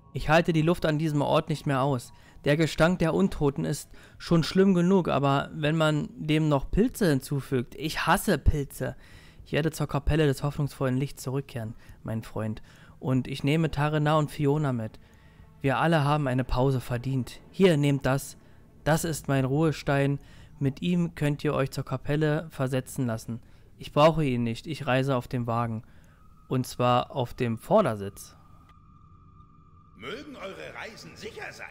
Ich halte die Luft an diesem Ort nicht mehr aus. Der Gestank der Untoten ist schon schlimm genug, aber wenn man dem noch Pilze hinzufügt, ich hasse Pilze. Ich werde zur Kapelle des hoffnungsvollen Lichts zurückkehren, mein Freund. Und ich nehme Tarena und Fiona mit. Wir alle haben eine Pause verdient. Hier, nehmt das. Das ist mein Ruhestein. Mit ihm könnt ihr euch zur Kapelle versetzen lassen. Ich brauche ihn nicht. Ich reise auf dem Wagen. Und zwar auf dem Vordersitz. Mögen eure Reisen sicher sein.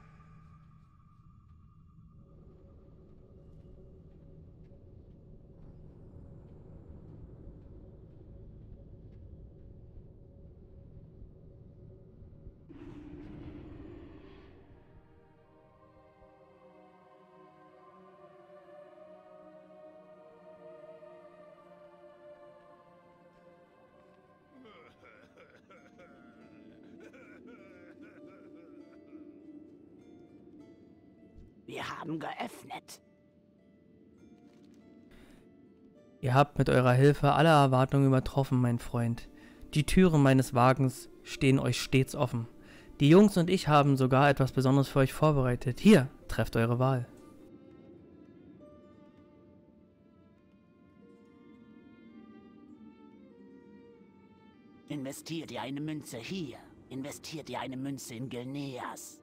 Wir haben geöffnet. Ihr habt mit eurer Hilfe alle Erwartungen übertroffen, mein Freund. Die Türen meines Wagens stehen euch stets offen. Die Jungs und ich haben sogar etwas Besonderes für euch vorbereitet. Hier, trefft eure Wahl. Investiert ihr eine Münze hier, investiert ihr eine Münze in Gilneas.